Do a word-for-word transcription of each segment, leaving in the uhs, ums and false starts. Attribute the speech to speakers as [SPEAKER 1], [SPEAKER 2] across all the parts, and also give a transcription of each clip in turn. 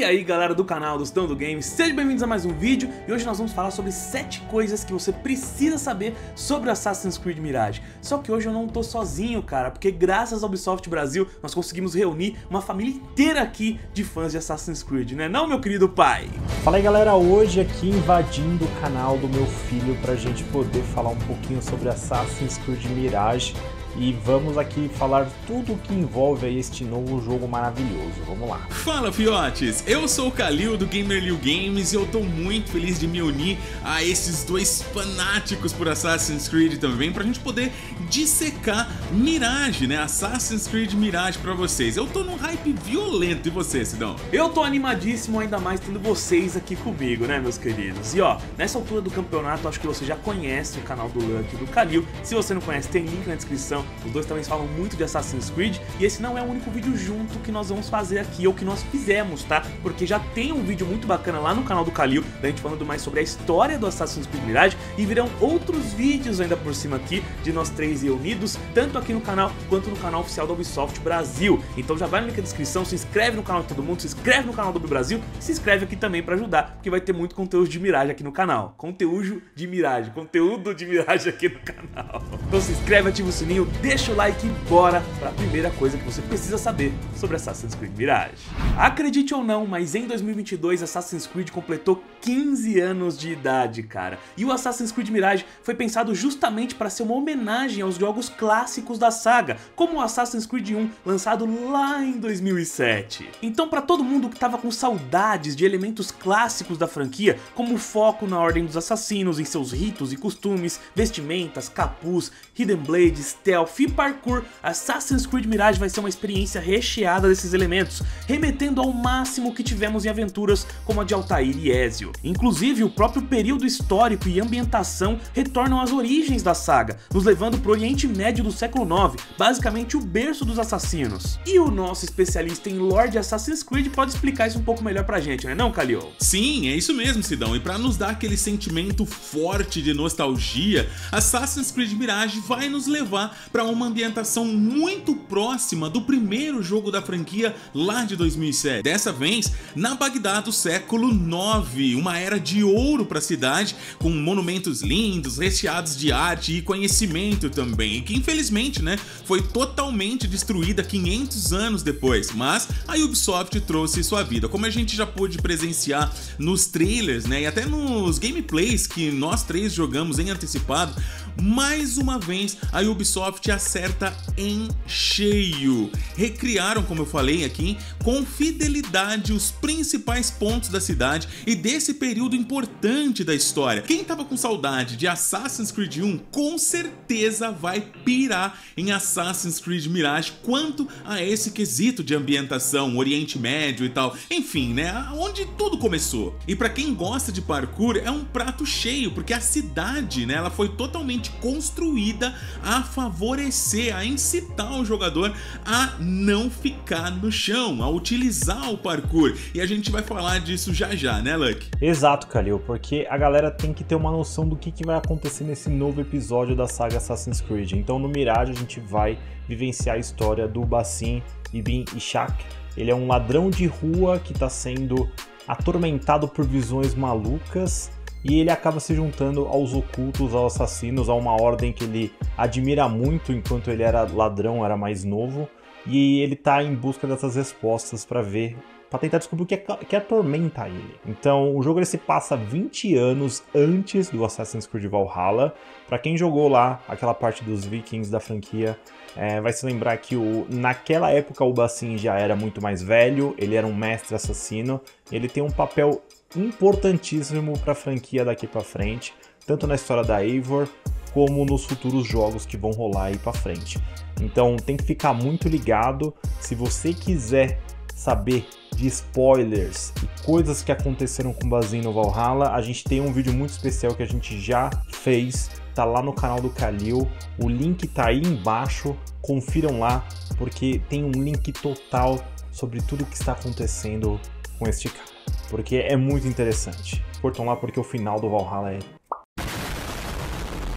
[SPEAKER 1] aí galera do canal do Estão do Games, sejam bem-vindos a mais um vídeo. E hoje nós vamos falar sobre sete coisas que você precisa saber sobre Assassin's Creed Mirage. Só que hoje eu não tô sozinho, cara, porque graças ao Ubisoft Brasil nós conseguimos reunir uma família inteira aqui de fãs de Assassin's Creed, né não, meu querido pai?
[SPEAKER 2] Fala aí galera, hoje aqui invadindo o canal do meu filho pra gente poder falar um pouquinho sobre Assassin's Creed Mirage. E vamos aqui falar tudo o que envolve aí este novo jogo maravilhoso. Vamos lá.
[SPEAKER 3] Fala fiotes, eu sou o Kalil do Gamerliu Games e eu tô muito feliz de me unir a esses dois fanáticos por Assassin's Creed também, pra gente poder dissecar Mirage, né? Assassin's Creed Mirage pra vocês. Eu tô num hype violento, e você, Sidão?
[SPEAKER 1] Eu tô animadíssimo, ainda mais tendo vocês aqui comigo, né meus queridos? E ó, nessa altura do campeonato, acho que você já conhece o canal do Lucky e do Kalil. Se você não conhece, tem link na descrição. Os dois também falam muito de Assassin's Creed. E esse não é o único vídeo junto que nós vamos fazer aqui, ou que nós fizemos, tá? Porque já tem um vídeo muito bacana lá no canal do Kalil, da gente falando mais sobre a história do Assassin's Creed Mirage. E virão outros vídeos ainda por cima aqui, de nós três reunidos, tanto aqui no canal, quanto no canal oficial da Ubisoft Brasil. Então já vai no link da descrição, se inscreve no canal de todo mundo, se inscreve no canal do Ubi Brasil, se inscreve aqui também pra ajudar, porque vai ter muito conteúdo de Mirage aqui no canal. Conteúdo de Mirage, conteúdo de Mirage aqui no canal. Então se inscreve, ativa o sininho, deixa o like e bora para a primeira coisa que você precisa saber sobre Assassin's Creed Mirage. Acredite ou não, mas em dois mil e vinte e dois Assassin's Creed completou quinze anos de idade, cara. E o Assassin's Creed Mirage foi pensado justamente para ser uma homenagem aos jogos clássicos da saga, como o Assassin's Creed um, lançado lá em dois mil e sete. Então, para todo mundo que tava com saudades de elementos clássicos da franquia, como o foco na Ordem dos Assassinos, em seus ritos e costumes, vestimentas, capuz, hidden blade, stealth e parkour, Assassin's Creed Mirage vai ser uma experiência recheada desses elementos, remetendo ao máximo que tivemos em aventuras como a de Altair e Ezio. Inclusive, o próprio período histórico e ambientação retornam às origens da saga, nos levando para o Oriente Médio do século nove, basicamente o berço dos assassinos. E o nosso especialista em lore de Assassin's Creed pode explicar isso um pouco melhor pra gente, né não, Kalil?
[SPEAKER 3] Sim, é isso mesmo, Sidão. E pra nos dar aquele sentimento forte de nostalgia, Assassin's Creed Mirage vai nos levar pra uma ambientação muito próxima do primeiro jogo da franquia lá de dois mil e sete. Dessa vez, na Bagdá do século nove, uma era de ouro para a cidade, com monumentos lindos, recheados de arte e conhecimento também, e que infelizmente, né, foi totalmente destruída quinhentos anos depois, mas a Ubisoft trouxe sua vida, como a gente já pôde presenciar nos trailers, né, e até nos gameplays que nós três jogamos em antecipado. Mais uma vez a Ubisoft acerta em cheio. Recriaram, como eu falei aqui, com fidelidade os principais pontos da cidade e desse período importante da história. Quem tava com saudade de Assassin's Creed um, com certeza vai pirar em Assassin's Creed Mirage quanto a esse quesito de ambientação, Oriente Médio e tal. Enfim, né, onde tudo começou. E pra quem gosta de parkour, é um prato cheio, porque a cidade, né, ela foi totalmente construída a favorecer, a incitar o jogador a não ficar no chão, a utilizar o parkour. E a gente vai falar disso já já, né, Lucky?
[SPEAKER 2] Exato, Kalil, porque a galera tem que ter uma noção do que, que vai acontecer nesse novo episódio da saga Assassin's Creed. Então no Mirage a gente vai vivenciar a história do Basim Ibn Ishaq. Ele é um ladrão de rua que está sendo atormentado por visões malucas, e ele acaba se juntando aos ocultos, aos assassinos, a uma ordem que ele admira muito enquanto ele era ladrão, era mais novo. E ele tá em busca dessas respostas para ver, para tentar descobrir o que, é, que atormenta ele. Então o jogo ele se passa vinte anos antes do Assassin's Creed Valhalla. Para quem jogou lá aquela parte dos vikings da franquia, é, vai se lembrar que o, naquela época o Basim já era muito mais velho, ele era um mestre assassino, ele tem um papel importantíssimo para a franquia daqui para frente, tanto na história da Eivor como nos futuros jogos que vão rolar aí para frente. Então tem que ficar muito ligado. Se você quiser saber de spoilers e coisas que aconteceram com o Basim no Valhalla, a gente tem um vídeo muito especial que a gente já fez, tá lá no canal do Kalil, o link tá aí embaixo, confiram lá, porque tem um link total sobre tudo o que está acontecendo com este cara, porque é muito interessante. Curtam lá porque o final do Valhalla é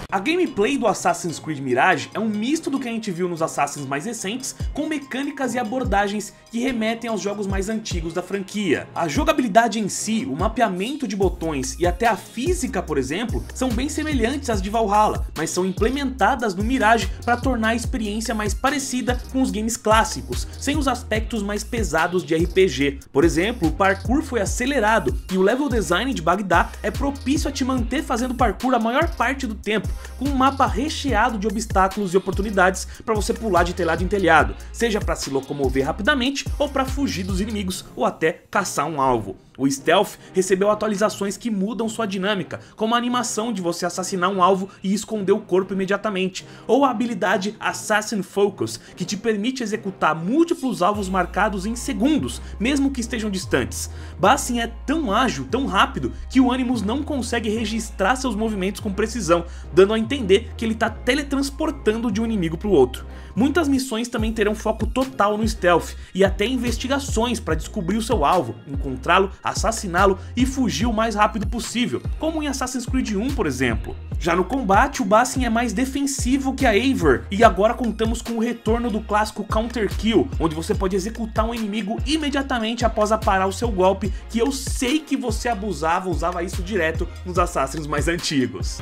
[SPEAKER 1] A gameplay do Assassin's Creed Mirage é um misto do que a gente viu nos Assassins mais recentes, com mecânicas e abordagens que remetem aos jogos mais antigos da franquia. A jogabilidade em si, o mapeamento de botões e até a física, por exemplo, são bem semelhantes às de Valhalla, mas são implementadas no Mirage para tornar a experiência mais parecida com os games clássicos, sem os aspectos mais pesados de R P G. Por exemplo, o parkour foi acelerado e o level design de Bagdá é propício a te manter fazendo parkour a maior parte do tempo, com um mapa recheado de obstáculos e oportunidades para você pular de telhado em telhado, seja para se locomover rapidamente ou para fugir dos inimigos ou até caçar um alvo. O Stealth recebeu atualizações que mudam sua dinâmica, como a animação de você assassinar um alvo e esconder o corpo imediatamente, ou a habilidade Assassin Focus, que te permite executar múltiplos alvos marcados em segundos, mesmo que estejam distantes. Bassin é tão ágil, tão rápido, que o Animus não consegue registrar seus movimentos com precisão, dando a entender que ele está teletransportando de um inimigo para o outro. Muitas missões também terão foco total no Stealth, e até investigações para descobrir o seu alvo, encontrá-lo, assassiná-lo e fugir o mais rápido possível, como em Assassin's Creed um, por exemplo. Já no combate, o Bassin é mais defensivo que a Eivor, e agora contamos com o retorno do clássico Counter Kill, onde você pode executar um inimigo imediatamente após aparar o seu golpe, que eu sei que você abusava, usava isso direto nos Assassins mais antigos.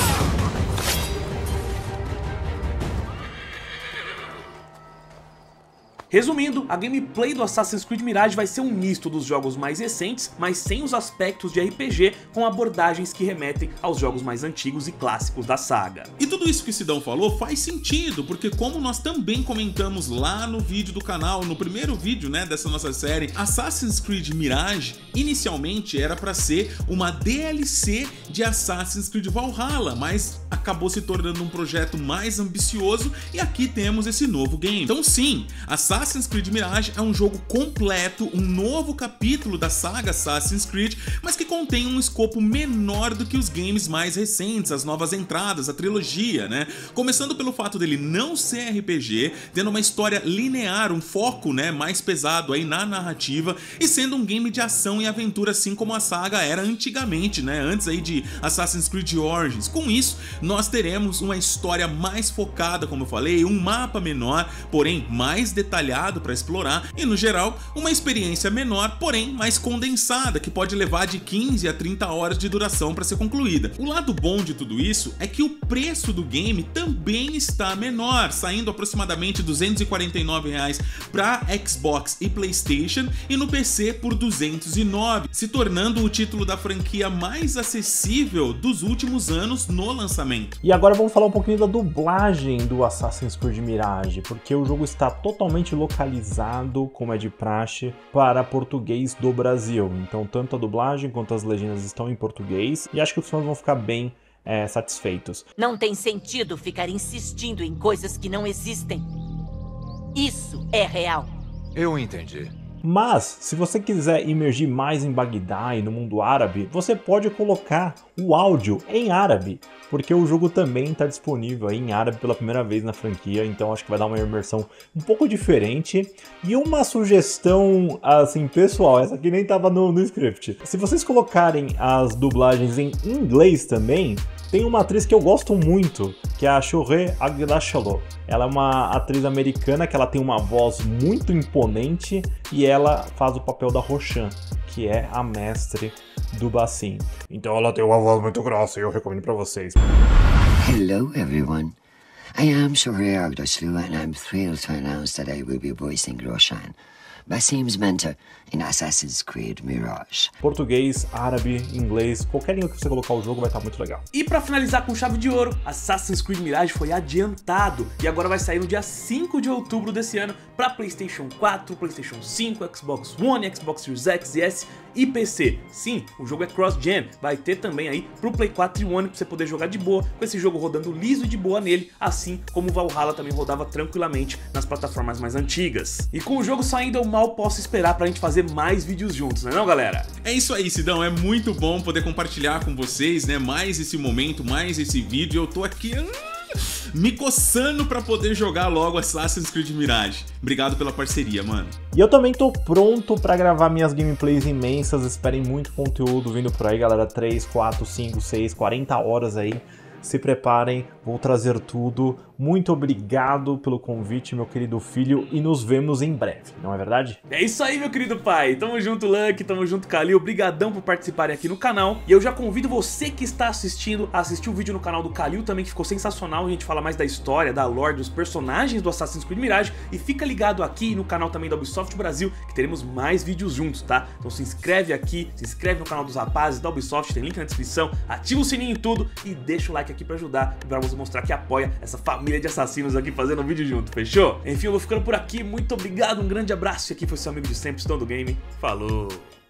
[SPEAKER 1] Resumindo, a gameplay do Assassin's Creed Mirage vai ser um misto dos jogos mais recentes, mas sem os aspectos de R P G, com abordagens que remetem aos jogos mais antigos e clássicos da saga.
[SPEAKER 3] E tudo isso que o Sidão falou faz sentido, porque como nós também comentamos lá no vídeo do canal, no primeiro vídeo, né, dessa nossa série, Assassin's Creed Mirage inicialmente era para ser uma D L C de Assassin's Creed Valhalla, mas acabou se tornando um projeto mais ambicioso e aqui temos esse novo game. Então sim, Assassin's Assassin's Creed Mirage é um jogo completo, um novo capítulo da saga Assassin's Creed, mas que contém um escopo menor do que os games mais recentes, as novas entradas, a trilogia, né? Começando pelo fato dele não ser R P G, tendo uma história linear, um foco, né, mais pesado aí na narrativa, e sendo um game de ação e aventura assim como a saga era antigamente, né, antes aí de Assassin's Creed Origins. Com isso, nós teremos uma história mais focada, como eu falei, um mapa menor, porém mais detalhado para explorar e, no geral, uma experiência menor, porém mais condensada, que pode levar de quinze a trinta horas de duração para ser concluída. O lado bom de tudo isso é que o preço do game também está menor, saindo aproximadamente duzentos e quarenta e nove reais para Xbox e PlayStation e no P C por duzentos e nove, se tornando o título da franquia mais acessível dos últimos anos no lançamento.
[SPEAKER 2] E agora vamos falar um pouquinho da dublagem do Assassin's Creed Mirage, porque o jogo está totalmente localizado, como é de praxe, para português do Brasil. Então tanto a dublagem quanto as legendas estão em português e acho que os fãs vão ficar bem é, satisfeitos.
[SPEAKER 4] Não tem sentido ficar insistindo em coisas que não existem. Isso é real.
[SPEAKER 5] Eu entendi.
[SPEAKER 2] Mas, se você quiser imergir mais em Bagdá e no mundo árabe, você pode colocar o áudio em árabe, porque o jogo também está disponível aí em árabe pela primeira vez na franquia, então acho que vai dar uma imersão um pouco diferente. E uma sugestão, assim, pessoal, essa aqui nem estava no, no script. Se vocês colocarem as dublagens em inglês também, tem uma atriz que eu gosto muito, que é a Shohreh Aghdashloo. Ela é uma atriz americana que ela tem uma voz muito imponente e ela faz o papel da Roshan, que é a mestre do Bassin. Então ela tem uma voz muito grossa e eu recomendo pra vocês.
[SPEAKER 6] Hello everyone, I am Shohreh Aghdashloo and I'm thrilled to announce that I will be voicing Roshan, Bassim's mentor in Assassin's Creed Mirage.
[SPEAKER 2] Português, árabe, inglês, qualquer língua que você colocar o jogo vai estar muito legal.
[SPEAKER 1] E pra finalizar com chave de ouro, Assassin's Creed Mirage foi adiantado e agora vai sair no dia cinco de outubro desse ano para PlayStation quatro, PlayStation cinco, Xbox One, Xbox Series X e S e P C. Sim, o jogo é cross-gen, vai ter também aí pro Play quatro e One pra você poder jogar de boa, com esse jogo rodando liso e de boa nele, assim como o Valhalla também rodava tranquilamente nas plataformas mais antigas. E com o jogo saindo, eu mal posso esperar pra gente fazer mais vídeos juntos, não é não, galera?
[SPEAKER 3] É isso aí, Sidão, é muito bom poder compartilhar com vocês, né, mais esse momento, mais esse vídeo. Eu tô aqui me coçando pra poder jogar logo Assassin's Creed Mirage. Obrigado pela parceria, mano.
[SPEAKER 2] E eu também tô pronto pra gravar minhas gameplays imensas, esperem muito conteúdo vindo por aí, galera, três, quatro, cinco, seis, quarenta horas aí. se preparem, vou trazer tudo. Muito obrigado pelo convite, meu querido filho, e nos vemos em breve, não é verdade?
[SPEAKER 1] É isso aí, meu querido pai. Tamo junto, Lucky, tamo junto, Kalil. Obrigadão por participarem aqui no canal. E eu já convido você que está assistindo a assistir o vídeo no canal do Kalil também, que ficou sensacional. A gente fala mais da história, da lore, dos personagens do Assassin's Creed Mirage. E fica ligado aqui no canal também da Ubisoft Brasil, que teremos mais vídeos juntos, tá? Então se inscreve aqui, se inscreve no canal dos rapazes da Ubisoft, tem link na descrição, ativa o sininho e tudo, e deixa o like aqui pra ajudar, pra você mostrar que apoia essa família de assassinos aqui fazendo um vídeo junto, fechou? Enfim, eu vou ficando por aqui, muito obrigado, um grande abraço, e aqui foi seu amigo de sempre, Stone do Game, falou!